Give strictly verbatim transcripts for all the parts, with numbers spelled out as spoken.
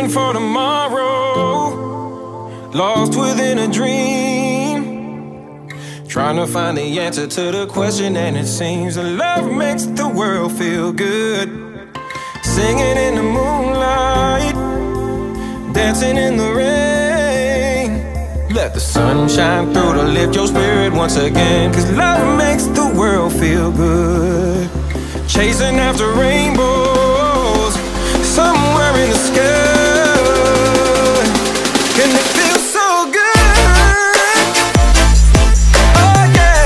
waiting for tomorrow, lost within a dream, trying to find the answer to the question, and it seems that love makes the world feel good. Singing in the moonlight, dancing in the rain, let the sun shine through to lift your spirit once again. Cause love makes the world feel good. Chasing after rainbows somewhere in the sky, and it feels so good. Oh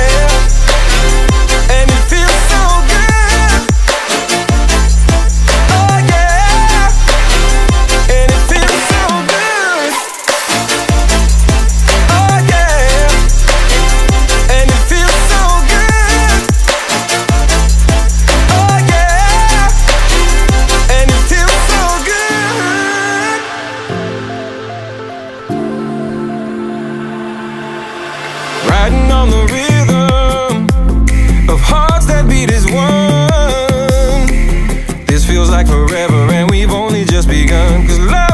yeah, and it feels so good. Oh yeah, and it feels so good. Oh yeah, and it feels so good. Oh yeah, and it feels so good. Riding on the rhythm of hearts that beat as one. This feels like forever and we've only just begun. Cause love